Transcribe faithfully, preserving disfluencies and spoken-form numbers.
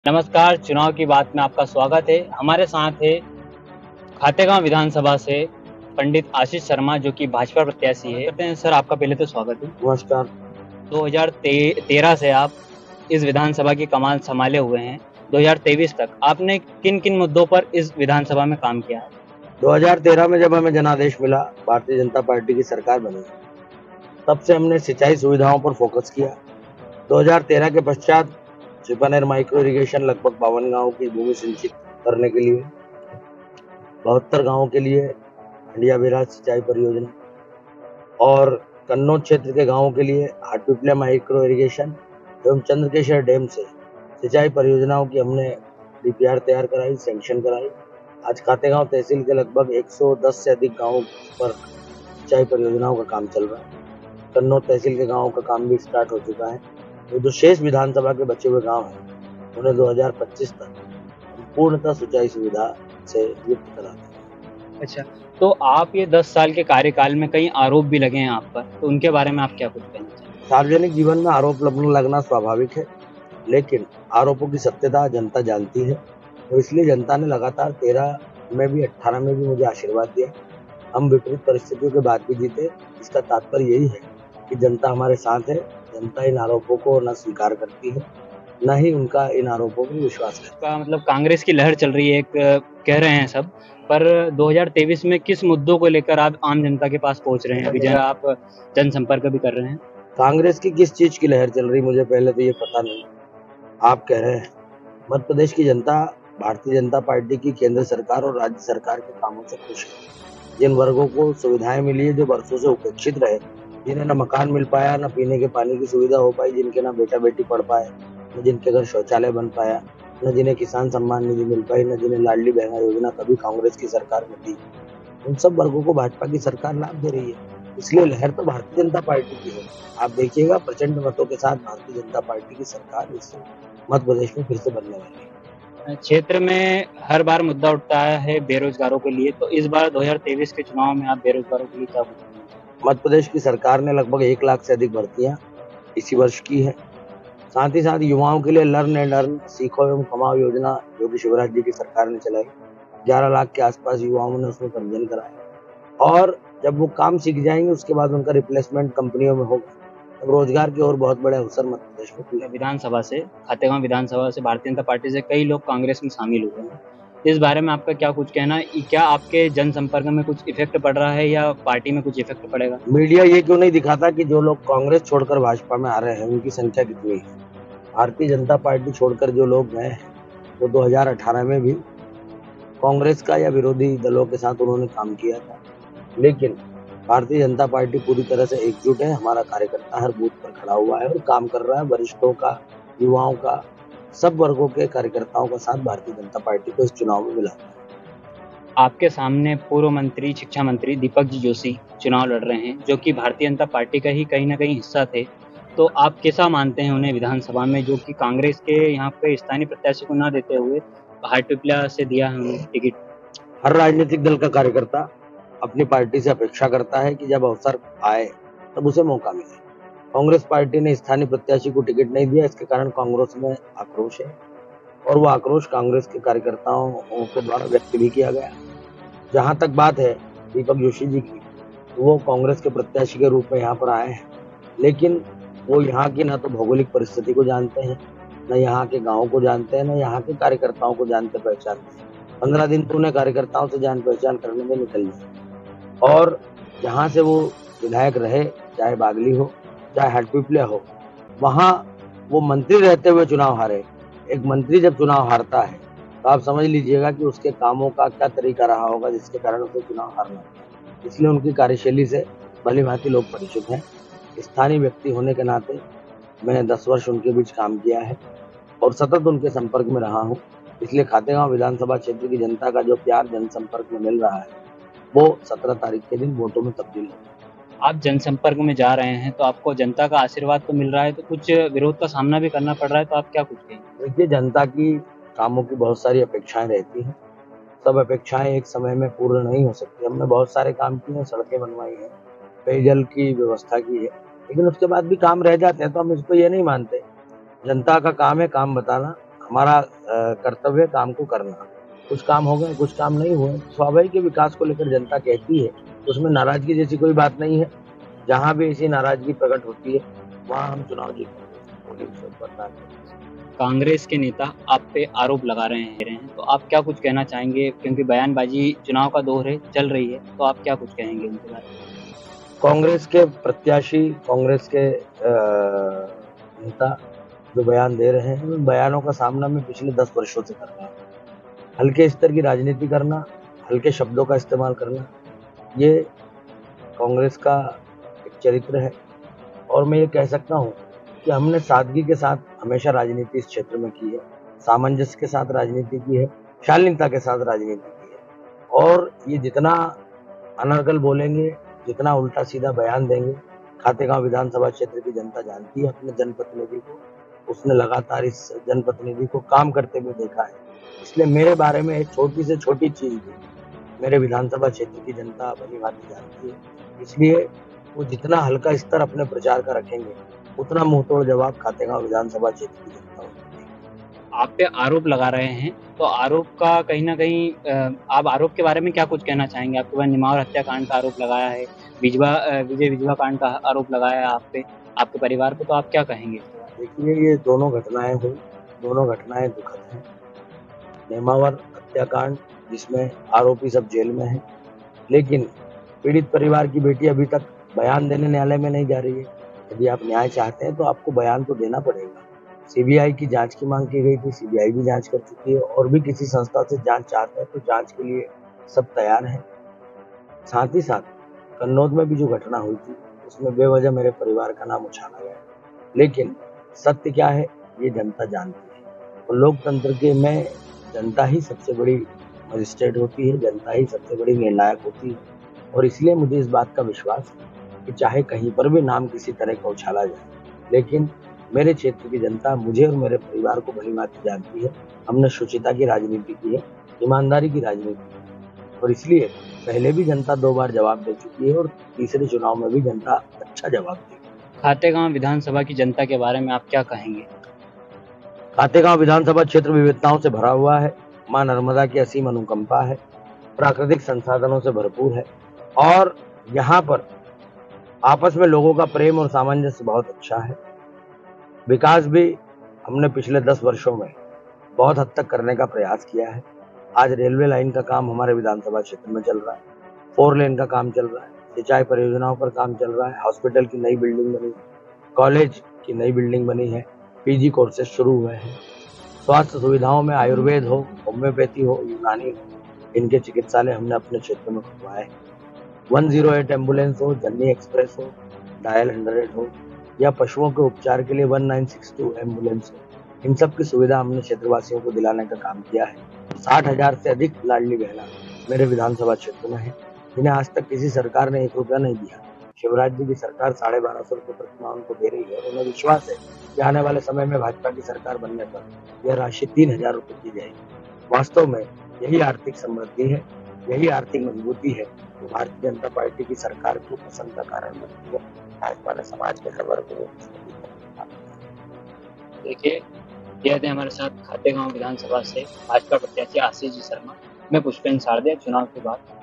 नमस्कार, चुनाव की बात में आपका स्वागत है। हमारे साथ है खातेगांव विधानसभा से पंडित आशीष शर्मा जो कि भाजपा प्रत्याशी है। कहते हैं सर आपका पहले तो स्वागत है। नमस्कार। दो हज़ार तेरह से आप इस विधानसभा की कमान संभाले हुए हैं। दो हज़ार तेईस तक आपने किन-किन मुद्दों पर इस विधानसभा में काम किया है? दो हज़ार तेरह में जब हमें जनादेश मिला, भारतीय जनता पार्टी की सरकार बनी, तब से हमने सिंचाई सुविधाओं पर फोकस किया। दो हज़ार तेरह के पश्चात छिपानेर माइक्रो इरिगेशन लगभग बावन गांवों की भूमि सिंचित करने के लिए, बहत्तर गांवों के लिए हंडिया बैराज सिंचाई परियोजना और कन्नौज क्षेत्र के गांवों के लिए हाटपिपलिया माइक्रो इरिगेशन एवं चंद्रकेश्वर डैम से सिंचाई परियोजनाओं की हमने डीपीआर तैयार कराई, सैंक्शन कराई। आज खातेगांव तहसील के लगभग एक सौ दस से अधिक गांवों पर सिंचाई परियोजनाओं का काम चल रहा है। कन्नौज तहसील के गांवों का काम भी स्टार्ट हो चुका है। तो जो शेष विधानसभा के बचे हुए गांव हैं, उन्हें दो हज़ार पच्चीस तक पूर्णतः सिंचाई सुविधा से युक्त करा देंगे। अच्छा, तो आप ये दस साल के कार्यकाल में कई आरोप भी लगे हैं आप पर, तो उनके बारे में आप क्या कुछ कहना चाहेंगे? सार्वजनिक जीवन में आरोप लगना स्वाभाविक है, लेकिन आरोपों की सत्यता जनता जानती है। तो इसलिए जनता ने लगातार तेरह में भी अठारह में भी मुझे आशीर्वाद दिया। हम विपरीत परिस्थितियों के बाद भी जीते। इसका तात्पर्य यही है कि जनता हमारे साथ है। जनता इन आरोपों को न स्वीकार करती है, न ही उनका इन आरोपों पर विश्वास करता है। का मतलब कांग्रेस की लहर चल रही है, एक कह रहे हैं सब, पर दो हज़ार तेईस में किस मुद्दों को लेकर आप आम जनता के पास पहुंच रहे हैं? अभी जब आप जनसंपर्क भी कर रहे हैं। कांग्रेस की किस चीज की लहर चल रही, मुझे पहले तो ये पता नहीं। आप कह रहे हैं मध्य प्रदेश की जनता भारतीय जनता पार्टी की केंद्र सरकार और राज्य सरकार के कामों से खुश है। जिन वर्गों को सुविधाएं मिली है, जो वर्षों से उपेक्षित रहे, जिन्हें न मकान मिल पाया, न पीने के पानी की सुविधा हो पाई, जिनके न बेटा बेटी पढ़ पाए, न जिनके घर शौचालय बन पाया, न जिन्हें किसान सम्मान निधि मिल पाई, न जिन्हें लाडली बहना योजना कभी कांग्रेस की सरकार में दी, उन सब वर्गों को भाजपा की सरकार लाभ दे रही है। इसलिए लहर तो भारतीय जनता पार्टी की है। आप देखिएगा, प्रचंड मतों के साथ भारतीय जनता पार्टी की सरकार इस मध्य प्रदेश में फिर से बनने वाली है। क्षेत्र में हर बार मुद्दा उठता है बेरोजगारों के लिए, तो इस बार दो हज़ार तेईस के चुनाव में आप बेरोजगारों के लिए क्या कुछ कहना चाहेंगे? मध्य प्रदेश की सरकार ने लगभग एक लाख से अधिक भर्तियां इसी वर्ष की है। साथ ही साथ युवाओं के लिए लर्न एंड अर्न सीखो एवं कमाओ योजना जो कि शिवराज जी की सरकार ने चलाई, ग्यारह लाख के आसपास युवाओं ने उसमें पंजीयन कराया। और जब वो काम सीख जाएंगे, उसके बाद उनका रिप्लेसमेंट कंपनियों में होगा, तब रोजगार की और बहुत बड़े अवसर मध्य प्रदेश में खुले। विधानसभा से खातेगांव विधानसभा से भारतीय जनता पार्टी से कई लोग कांग्रेस में शामिल हुए हैं। इस बारे में आपका क्या कुछ कहना है? क्या आपके जनसंपर्क में कुछ इफेक्ट पड़ रहा है या पार्टी में कुछ इफेक्ट पड़ेगा? मीडिया ये क्यों नहीं दिखाता कि जो लोग कांग्रेस छोड़कर भाजपा में आ रहे हैं, उनकी संख्या कितनी है? भारतीय जनता पार्टी छोड़कर जो लोग गए हैं, वो दो हज़ार अठारह में भी कांग्रेस का या विरोधी दलों के साथ उन्होंने काम किया था। लेकिन भारतीय जनता पार्टी पूरी तरह से एकजुट है। हमारा कार्यकर्ता हर बूथ पर खड़ा हुआ है और काम कर रहा है। वरिष्ठों का, युवाओं का, सब वर्गों के कार्यकर्ताओं का साथ भारतीय जनता पार्टी को इस चुनाव में मिला। आपके सामने पूर्व मंत्री, शिक्षा मंत्री दीपक जी जोशी चुनाव लड़ रहे हैं, जो कि भारतीय जनता पार्टी का ही कहीं ना कहीं हिस्सा थे। तो आप कैसा मानते हैं उन्हें विधानसभा में, जो कि कांग्रेस के यहाँ पे स्थानीय प्रत्याशी को न देते हुए हाटपिपलिया से दिया है उन्हें टिकट? हर राजनीतिक दल का कार्यकर्ता अपनी पार्टी से अपेक्षा करता है कि जब अवसर आए तब उसे मौका मिले। कांग्रेस पार्टी ने स्थानीय प्रत्याशी को टिकट नहीं दिया, इसके कारण कांग्रेस में आक्रोश है और वो आक्रोश कांग्रेस के कार्यकर्ताओं के द्वारा व्यक्त भी किया गया। जहां तक बात है दीपक जोशी जी की, तो वो कांग्रेस के प्रत्याशी के रूप में यहाँ पर आए हैं, लेकिन वो यहाँ की न तो भौगोलिक परिस्थिति को जानते हैं, न यहाँ के गाँव को जानते हैं, न यहाँ के कार्यकर्ताओं को जानते पहचानते हैं। पंद्रह दिन तो उन्हें कार्यकर्ताओं से जान पहचान करने में निकल जाए। और जहाँ से वो विधायक रहे, चाहे बागली हो, चाहे हाटपिपलिया हो, वहाँ वो मंत्री रहते हुए चुनाव हारे। एक मंत्री जब चुनाव हारता है तो आप समझ लीजिएगा कि उसके कामों का क्या तरीका रहा होगा जिसके कारण उसे चुनाव हारना पड़ा। इसलिए उनकी कार्यशैली से भली भांति लोग परिचित हैं। स्थानीय व्यक्ति होने के नाते मैंने दस वर्ष उनके बीच काम किया है और सतत उनके संपर्क में रहा हूँ। इसलिए खातेगांव विधानसभा क्षेत्र की जनता का जो प्यार जनसंपर्क में मिल रहा है, वो सत्रह तारीख के दिन वोटों में तब्दील होगा। आप जनसंपर्क में जा रहे हैं तो आपको जनता का आशीर्वाद तो मिल रहा है, तो कुछ विरोध का सामना भी करना पड़ रहा है, तो आप क्या कुछ कहेंगे? देखिए, जनता की कामों की बहुत सारी अपेक्षाएं रहती हैं। सब अपेक्षाएं एक समय में पूर्ण नहीं हो सकती। हमने बहुत सारे काम किए हैं, सड़कें बनवाई हैं, पेयजल की व्यवस्था की है, लेकिन उसके बाद भी काम रह जाते हैं तो हम इसको ये नहीं मानते। जनता का काम है काम बताना। हमारा अ, कर्तव्य काम को करना। कुछ काम हो गए, कुछ काम नहीं हुए, स्वाभाविक है विकास को लेकर जनता कहती है, उसमें नाराजगी जैसी कोई बात नहीं है। जहाँ भी ऐसी नाराजगी प्रकट होती है, वहाँ हम चुनाव जीतेंगे। कांग्रेस के नेता आप पे आरोप लगा रहे हैं, तो आप क्या कुछ कहना चाहेंगे? क्योंकि बयानबाजी चुनाव का दौर है, चल रही है, तो आप क्या कुछ कहेंगे उनके बारे में? कांग्रेस के प्रत्याशी, कांग्रेस के अ, नेता जो बयान दे रहे हैं, उन बयानों का सामना मैं पिछले दस वर्षों से कर रहा हूँ। हल्के स्तर की राजनीति करना, हल्के शब्दों का इस्तेमाल करना, ये कांग्रेस का एक चरित्र है। और मैं ये कह सकता हूँ कि हमने सादगी के साथ हमेशा राजनीति इस क्षेत्र में की है, सामंजस्य के साथ राजनीति की है, शालीनता के साथ राजनीति की है। और ये जितना अनर्गल बोलेंगे, जितना उल्टा सीधा बयान देंगे, खातेगांव विधानसभा क्षेत्र की जनता जानती है अपने जनप्रतिनिधि को। उसने लगातार इस जनप्रतिनिधि को काम करते हुए देखा है, इसलिए मेरे बारे में एक छोटी से छोटी चीज भी मेरे विधानसभा क्षेत्र की जनता भली भांति जानती है। इसलिए वो जितना हल्का स्तर अपने प्रचार का रखेंगे, उतना मुंहतोड़ जवाब खातेगांव विधानसभा क्षेत्र की जनता होगी। आप पे आरोप लगा रहे हैं, तो आरोप का कहीं ना कहीं अ, आप आरोप के बारे में क्या कुछ कहना चाहेंगे? आपके पास निमावर हत्याकांड का आरोप लगाया है, विजवा अ, विजय विधवा कांड का आरोप लगाया है आप पे, आपके परिवार पे, तो आप क्या कहेंगे? देखिए, ये दोनों घटनाएं हुई, दोनों घटनाएं दुखद हैं। नेमावर हत्याकांड जिसमें आरोपी सब जेल में हैं, लेकिन पीड़ित परिवार की बेटी अभी तक बयान देने न्यायालय में नहीं जा रही है। यदि आप न्याय चाहते हैं तो आपको बयान तो देना पड़ेगा। सीबीआई की जांच की मांग की गई थी, सीबीआई भी जांच कर चुकी है, और भी किसी संस्था से जांच चाहते हैं तो जांच के लिए सब तैयार हैं। साथ ही साथ कन्नौज में भी जो घटना हुई थी, उसमें बेवजह मेरे परिवार का नाम उछाला गया, लेकिन सत्य क्या है ये जनता जानती है। और लोकतंत्र के में जनता ही सबसे बड़ी मजिस्ट्रेट होती है, जनता ही सबसे बड़ी निर्णायक होती है। और इसलिए मुझे इस बात का विश्वास है कि चाहे कहीं पर भी नाम किसी तरह का उछाला जाए, लेकिन मेरे क्षेत्र की जनता मुझे और मेरे परिवार को भली भांति जानती है। हमने शुचिता की राजनीति की है, ईमानदारी की राजनीति की है, और इसलिए पहले भी जनता दो बार जवाब दे चुकी है और तीसरे चुनाव में भी जनता अच्छा जवाब देगी। खातेगांव विधानसभा की जनता के बारे में आप क्या कहेंगे? खातेगांव विधानसभा क्षेत्र विविधताओं से भरा हुआ है, मां नर्मदा की असीम अनुकंपा है, प्राकृतिक संसाधनों से भरपूर है, और यहाँ पर आपस में लोगों का प्रेम और सामंजस्य बहुत अच्छा है। विकास भी हमने पिछले दस वर्षों में बहुत हद तक करने का प्रयास किया है। आज रेलवे लाइन का काम हमारे विधानसभा क्षेत्र में चल रहा है, फोर लेन का काम चल रहा है, सिंचाई परियोजनाओं पर काम चल रहा है, हॉस्पिटल की नई बिल्डिंग बनी है, कॉलेज की नई बिल्डिंग बनी है, पीजी कोर्सेज शुरू हुए हैं, स्वास्थ्य सुविधाओं में आयुर्वेद हो, होम्योपैथी हो, यूनानी हो, इनके चिकित्सालय हमने अपने क्षेत्र में खुलवाए। वन जीरो एट एम्बुलेंस हो, जर्नी एक्सप्रेस हो, डायल हंड्रेड हो, या पशुओं के उपचार के लिए one nine six two ambulance हो, इन सब की सुविधा हमने क्षेत्रवासियों को दिलाने का काम किया है। साठ हजार से अधिक लाडली बहना मेरे विधानसभा क्षेत्र में है, जिन्हें आज तक किसी सरकार ने एक रुपया नहीं दिया। शिवराज जी की सरकार साढ़े बारह सौ रुपये प्रतिमाह उनको दे रही है, और उन्हें विश्वास है कि आने वाले समय में भाजपा की सरकार बनने पर यह राशि तीन हजार रुपये की जाएगी। वास्तव में यही आर्थिक समृद्धि है, यही आर्थिक मजबूती है जो भारतीय जनता पार्टी की सरकार को पसंद का कारण बनती है। भाजपा ने समाज के हर वर्ग को देखिए, यह थे हमारे साथ खातेगांव विधानसभा से भाजपा प्रत्याशी आशीष जी शर्मा। मैं पुष्पेंद्र सारदे, चुनाव के बाद